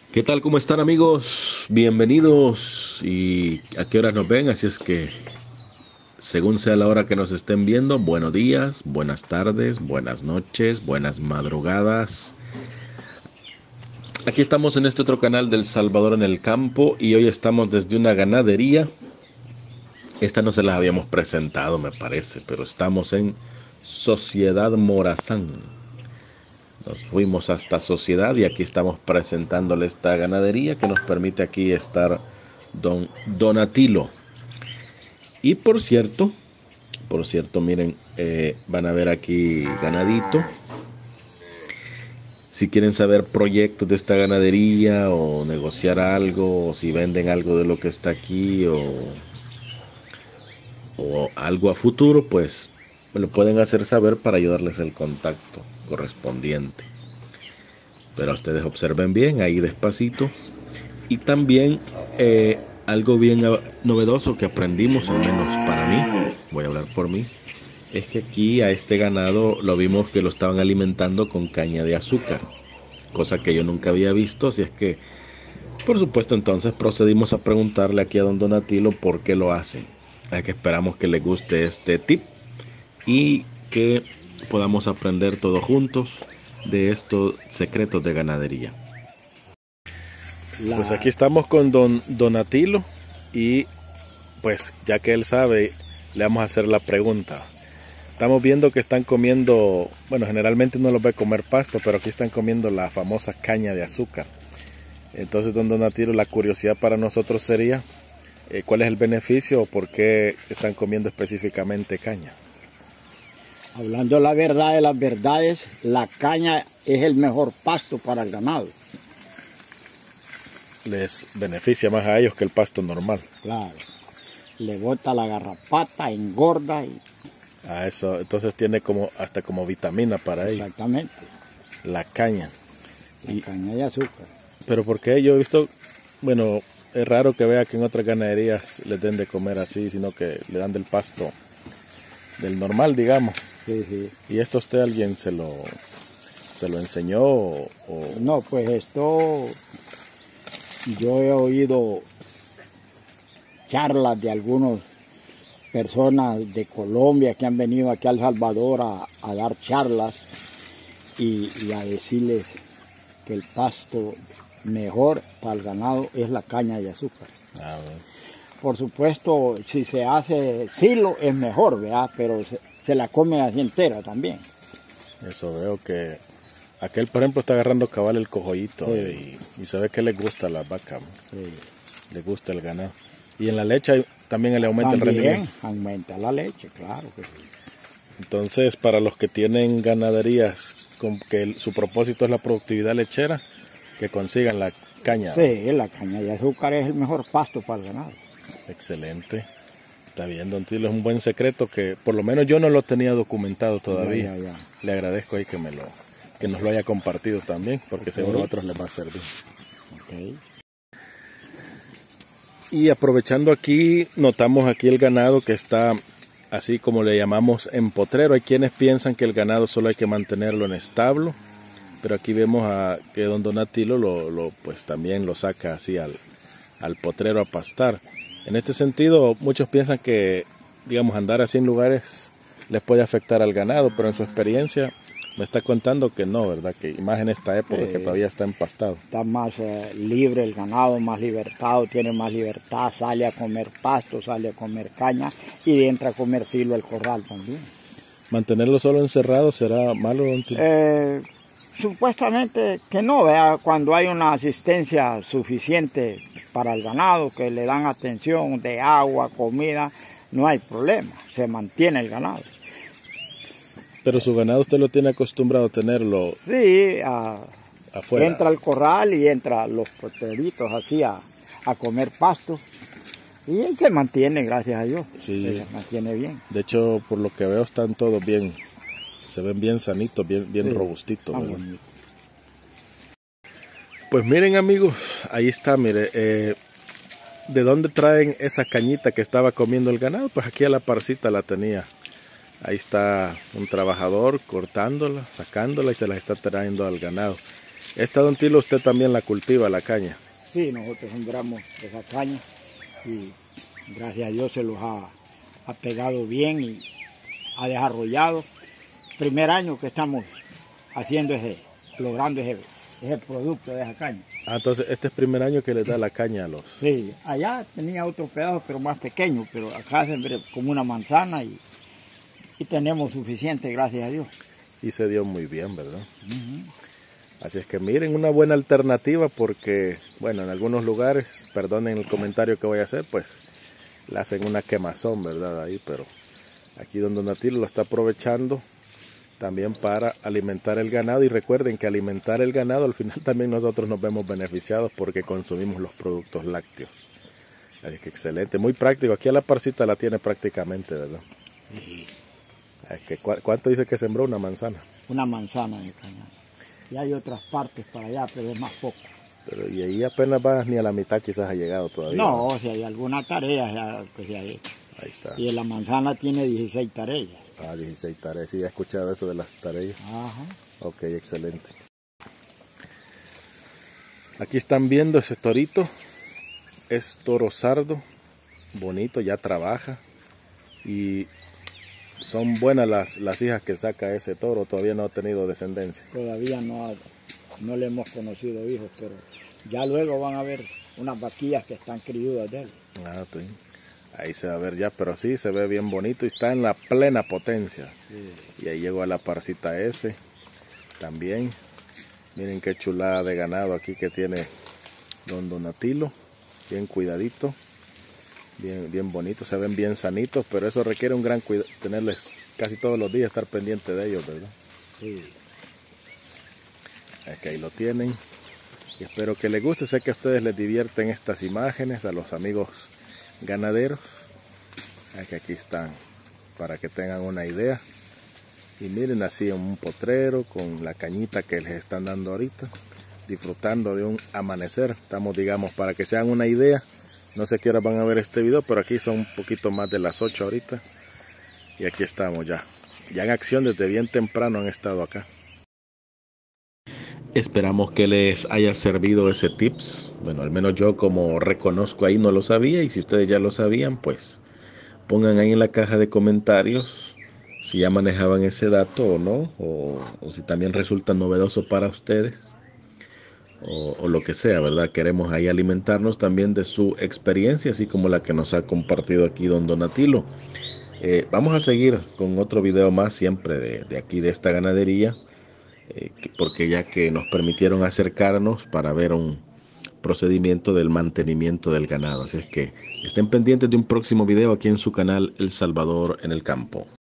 ¿Qué tal? ¿Cómo están, amigos? Bienvenidos. ¿Y a qué hora nos ven? Así es que, según sea la hora que nos estén viendo, buenos días, buenas tardes, buenas noches, buenas madrugadas. Aquí estamos en este otro canal del Salvador en el Campo y hoy estamos desde una ganadería. Esta no se las habíamos presentado, me parece, pero estamos en Sociedad Morazán. Nos fuimos hasta Sociedad y aquí estamos presentándole esta ganadería que nos permite aquí estar don Donatilo. Y por cierto, miren, van a ver aquí ganadito. Si quieren saber proyectos de esta ganadería o negociar algo, o si venden algo de lo que está aquí o algo a futuro, pues me lo pueden hacer saber para ayudarles el contacto correspondiente. Pero ustedes observen bien, ahí despacito. Y también algo bien novedoso que aprendimos, al menos para mí, voy a hablar por mí, es que aquí a este ganado lo vimos que lo estaban alimentando con caña de azúcar, cosa que yo nunca había visto, así es que, por supuesto, entonces procedimos a preguntarle aquí a don Donatilo por qué lo hacen. Así que esperamos que les guste este tip y que podamos aprender todos juntos de estos secretos de ganadería. Pues aquí estamos con don Donatilo y pues ya que él sabe, le vamos a hacer la pregunta. Estamos viendo que están comiendo, bueno, generalmente uno los ve comer pasto, pero aquí están comiendo la famosa caña de azúcar. Entonces, don Donatilo, la curiosidad para nosotros sería, ¿cuál es el beneficio o por qué están comiendo específicamente caña? Hablando la verdad de las verdades, la caña es el mejor pasto para el ganado. Les beneficia más a ellos que el pasto normal. Claro, le bota la garrapata, engorda y... A eso, entonces tiene como hasta como vitamina para ellos. Exactamente. La caña. La caña de azúcar. Pero porque yo he visto, bueno, es raro que vea que en otras ganaderías les den de comer así, sino que le dan del pasto, del normal, digamos. Sí, sí. ¿Y esto usted alguien se lo enseñó o...? No, pues esto yo he oído charlas de algunas personas de Colombia que han venido aquí a El Salvador a dar charlas y a decirles que el pasto mejor para el ganado es la caña de azúcar. Ah, bueno. Por supuesto, si se hace silo es mejor, ¿verdad? Pero se la come así entera también. Eso veo que aquel, por ejemplo, está agarrando cabal el cojollito, Sí. y se ve que le gusta a las vacas, Sí. le gusta el ganado. Y en la leche también le aumenta el rendimiento. Aumenta la leche, claro que sí. Entonces, para los que tienen ganaderías con que su propósito es la productividad lechera, que consigan la caña. Sí, la caña de azúcar es el mejor pasto para el ganado. Excelente. Está bien, don Tilo, es un buen secreto que por lo menos yo no lo tenía documentado todavía. Ya. Le agradezco ahí que nos lo haya compartido también, porque seguro a otros les va a servir. Okay. Y aprovechando aquí, notamos aquí el ganado que está así como le llamamos en potrero. Hay quienes piensan que el ganado solo hay que mantenerlo en establo, pero aquí vemos que don Donatilo pues también lo saca así al potrero a pastar. En este sentido, muchos piensan que, digamos, andar así en lugares les puede afectar al ganado, pero en su experiencia me está contando que no, ¿verdad? Que más en esta época que todavía está empastado. Está más libre el ganado, más libertado, tiene más libertad, sale a comer pasto, sale a comer caña y entra a comer filo al corral también. ¿Mantenerlo solo encerrado será malo, don Tilo? Supuestamente que no, ¿verdad? Cuando hay una asistencia suficiente para el ganado, que le dan atención de agua, comida, no hay problema, se mantiene el ganado. Pero su ganado usted lo tiene acostumbrado a tenerlo Sí, afuera. entra al corral y entra los potreritos así a comer pasto y él se mantiene, gracias a Dios, Sí. se mantiene bien. De hecho, por lo que veo están todos bien, se ven bien sanitos, bien Sí, robustitos. está ¿verdad? bonito. Pues miren, amigos, ahí está, mire, ¿de dónde traen esa cañita que estaba comiendo el ganado? Pues aquí a la parcita la tenía. Ahí está un trabajador cortándola, sacándola y se la está trayendo al ganado. Esta, don Tilo, usted también la cultiva, la caña. Sí, nosotros sembramos esa caña y gracias a Dios se los ha pegado bien y ha desarrollado. Primer año que estamos haciendo logrando ese producto de esa caña. Ah, entonces este es primer año que le da la caña a los... Sí, allá tenía otros pedazos pero más pequeños, pero acá sembré como una manzana y tenemos suficiente, gracias a Dios. Y se dio muy bien, ¿verdad? Así es que miren, una buena alternativa porque, bueno, en algunos lugares, perdonen el comentario que voy a hacer, pues le hacen una quemazón, ¿verdad? Ahí, pero aquí don Donatilo lo está aprovechando también para alimentar el ganado. Y recuerden que alimentar el ganado, al final también nosotros nos vemos beneficiados porque consumimos los productos lácteos. Así que excelente, muy práctico. Aquí a la parcita la tiene prácticamente, ¿verdad? Sí. Es que, ¿cuánto dice que sembró? Una manzana. Una manzana de caña. Y hay otras partes para allá, pero es más poco. Pero, y ahí apenas va ni a la mitad, quizás ha llegado todavía. No, o sea, hay alguna tarea ya que se ha hecho. Ahí está. Y la manzana tiene 16 tareas. Ah, 16 tareas. Sí, he escuchado eso de las tareas. Ajá. Ok, excelente. Aquí están viendo ese torito. Es toro sardo. Bonito, ya trabaja. Y son buenas las hijas que saca ese toro. Todavía no ha tenido descendencia. Todavía no le hemos conocido hijos, pero ya luego van a ver unas vaquillas que están criadas de él. Ah, sí. Ahí se va a ver ya, pero sí, se ve bien bonito y está en la plena potencia. Sí. Y ahí llegó a la parcita ese también. Miren qué chulada de ganado aquí que tiene don Donatilo. Bien cuidadito, bien bonito, se ven bien sanitos, pero eso requiere un gran cuidado, tenerles casi todos los días, estar pendiente de ellos, ¿verdad? Sí. Aquí ahí lo tienen. Y espero que les guste, sé que a ustedes les divierten estas imágenes, a los amigos ganaderos. Aquí están, para que tengan una idea. Y miren así un potrero con la cañita que les están dando ahorita, disfrutando de un amanecer. Estamos, digamos, para que se hagan una idea, no sé qué hora van a ver este video, pero aquí son un poquito más de las 8 ahorita. Y aquí estamos ya en acción desde bien temprano han estado acá. Esperamos que les haya servido ese tips. Bueno, al menos yo, como reconozco ahí, no lo sabía. Y si ustedes ya lo sabían, pues pongan ahí en la caja de comentarios si ya manejaban ese dato o no, o si también resulta novedoso para ustedes, o lo que sea, ¿verdad? Queremos ahí alimentarnos también de su experiencia, así como la que nos ha compartido aquí don Donatilo. Vamos a seguir con otro video más, siempre de aquí, de esta ganadería. Porque ya que nos permitieron acercarnos para ver un procedimiento del mantenimiento del ganado. Así es que estén pendientes de un próximo video aquí en su canal El Salvador en el Campo.